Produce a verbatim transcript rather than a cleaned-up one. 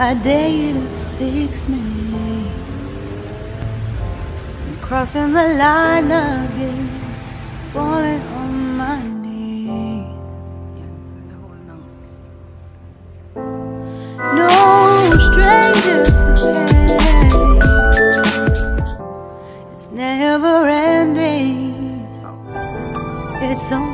I dare you to fix me. I'm crossing the line again, falling on my knees. No stranger to pain, it's never ending. It's on